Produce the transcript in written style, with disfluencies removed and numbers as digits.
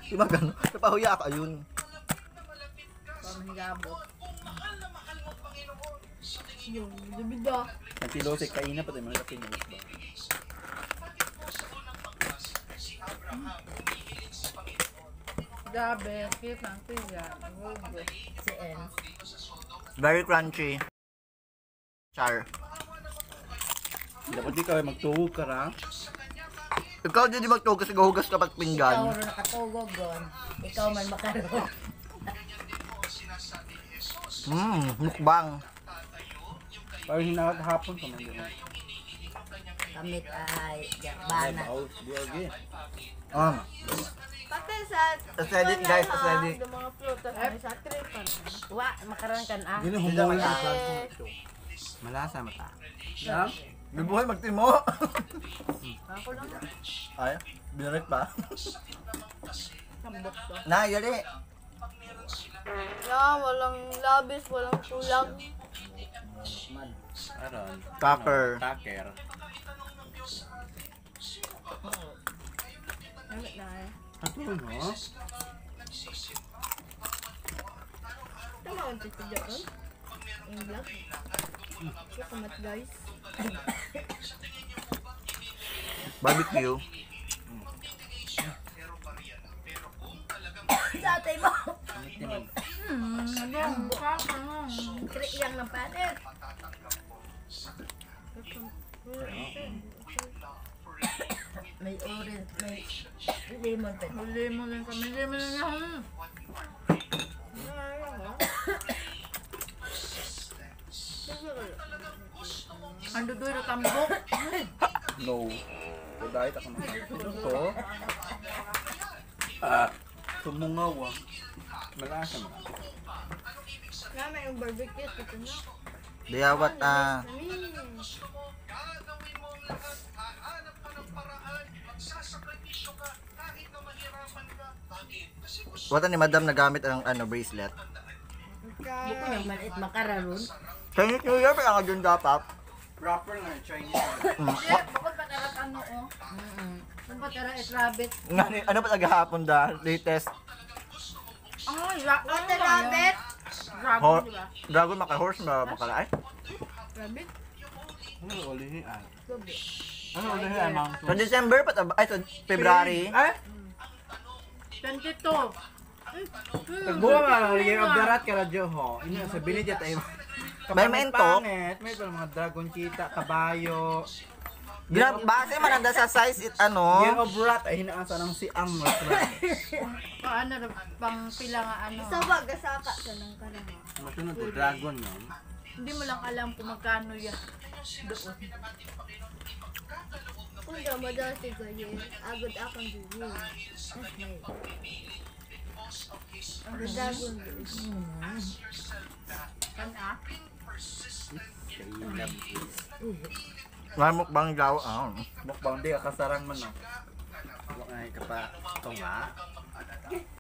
Diba gano'n? Napahuya ka yun. Pamahigabot. Yung bida. Nagtilosik kaina pati mga pinos ba? Gabi, cute ng tiya. Si En. Very crunchy. Char. Dapat di ka magtuhog ka ra. Ikaw din di magtugas, hugas kapag Ikaw pinggan. rin nakatugog gon. Ikaw man makaroon. Mukbang. Parang hinahag hapon ka man din. Kamit ay Ay, yakbana. baos, buwagi. Pati sa Aesthetic guys, aesthetic. yung mga prutas ay sa tripan. Wa, makaroon kan ah. Gini humuwi ka. Malasa mata. Yan? Bibuhay magtimo. Ako lang. Ay, binarik pa. Sambok to. Yari. Yeah, walang labis, walang tulang. Aron. Tucker. Tucker. Kamit na eh. Ato no? Tama ang titidya ko. Yung vlog. Kukumat guys. Barbecue. Satay mo. Amit naman. Ano? Mukha ka mo. Kriyang ng panet. May orange, may lemon pa. May lemon lang kami. Lemon lang lang. Ando doon na tambok. No. So dahil ako naman. Ito. Sumungaw ah. Malasa mo. Kaya may yung barbecue. Ito na. Diyawat Wata ni madam nagamit ang bracelet. Buko nang maliit makararon. Chinese New Year pa dyan dapat. Proper nga Chinese. Bukod pa karat ano oh. Ano pa karat is rabbit. Ano pa tagahapon da? Latest. Ay, Ate rabbit. Rabbit, di ba? Dragon maka-horse makala ay? Rabbit? Ano ulihin ah? Gabi. Ano ulihin ah mga Sa December pa ay sa February. Ay! 22. Tagbuha nga lang yung abdarat ka radyo ho. Ino sa bilid at ay May mentok. May pa mga dragon kita, kabayo. Base man anda sa size Yung ano. obrat ay hinaasa ng si ang masra. Paano pang pila nga ano. Sa bagasaka sa nang karama. Masunod to dragon yun. Hindi mo lang alam kung magkano yan. Doon. Kung Ramadan si Gaye, agad akong dugo. Ang dragon guys. Kan ah. May mukbang daw. Mukbang di kasarang man no. Ay kapa tunga.